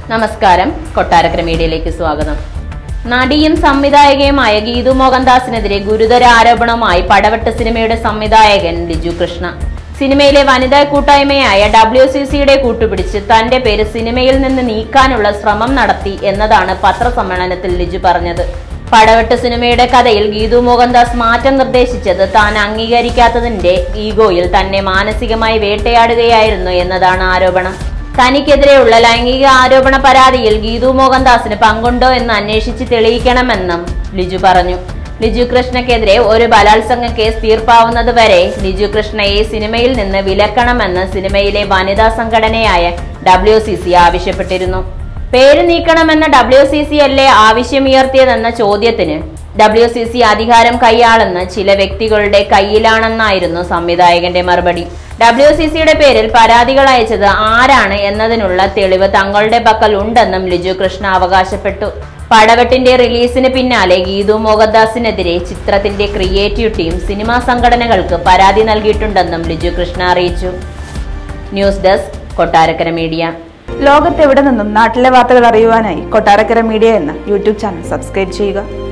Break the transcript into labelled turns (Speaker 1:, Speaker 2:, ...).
Speaker 1: നമസ്കാരം, കൊട്ടാരക്കര മീഡിയയിലേക്ക് സ്വാഗതം. നടിയും സംവിധായകയുമായ ഗീതു മോഹൻദാസിനെതിരെ ഗുരുതര ആരോപണവുമായി പടവെട്ട് സിനിമയുടെ സംവിധായകൻ ലിജു കൃഷ്ണ. സിനിമയിലെ വനിതാ കൂട്ടായ്മയായ WCCയുടെ കൂട്ടുപിടിച്ച് തന്റെ പേര് സിനിമയിൽ നിന്ന് നീക്കാനുള്ള ശ്രമം നടത്തി എന്നതാണ് പത്രസമ്മേളനത്തിൽ ലിജു പറഞ്ഞത്. പടവെട്ട് സിനിമയുടെ കഥയിൽ ഗീതു മോഹൻദാസ് മാറ്റം നിർദ്ദേശിച്ചത് താൻ അംഗീകരിക്കാത്തതിന്റെ ഈഗോയിൽ തന്നെ മാനസികമായി വേട്ടയാടുകയായിരുന്നു എന്നതാണ് ആരോപണം. തനിക്കെതിരെയുള്ള ലൈംഗിക ആരോപണ പരാതിയിൽ ഗീതു മോഹൻദാസിന് പങ്കുണ്ടോ എന്ന് അന്വേഷിച്ച് തെളിയിക്കണമെന്നും ലിജു പറഞ്ഞു. ലിജു കൃഷ്ണയ്ക്കെതിരെ ഒരു ബലാത്സംഗ കേസ് തീർപ്പാവുന്നത് വരെ ലിജു കൃഷ്ണയെ സിനിമയിൽ നിന്ന് വിലക്കണമെന്ന് സിനിമയിലെ വനിതാ സംഘടനയായ WCC ആവശ്യപ്പെട്ടിരുന്നു. പേര് നീക്കണമെന്ന WCC അല്ലേ ആവശ്യമുയർത്തിയതെന്ന ചോദ്യത്തിന് WCC അധികാരം കൈയാളുന്ന ചില വ്യക്തികളുടെ കയ്യിലാണെന്നായിരുന്നു സംവിധായകന്റെ മറുപടി. WCCയുടെ പേരിൽ പരാതികൾ അയച്ചത് ആരാണ് എന്നതിനുള്ള തെളിവ് തങ്ങളുടെ പക്കൽ ഉണ്ടെന്നും ലിജു കൃഷ്ണ അവകാശപ്പെട്ടു. പടവെട്ടിന്റെ റിലീസിന് പിന്നാലെ ഗീതു മോഹൻദാസിനെതിരെ ചിത്രത്തിന്റെ ക്രിയേറ്റീവ് ടീം സിനിമാ സംഘടനകൾക്ക് പരാതി നൽകിയിട്ടുണ്ടെന്നും ലിജു കൃഷ്ണ അറിയിച്ചു. News desk, Kottarakkara media.
Speaker 2: ലോകത്തെവിടെ നിന്നും നാട്ടിലെ വാർത്തകൾ അറിയുവാനായി കൊട്ടാരക്കര മീഡിയ എന്ന യൂട്യൂബ് ചാനൽ സബ്സ്ക്രൈബ് ചെയ്യുക.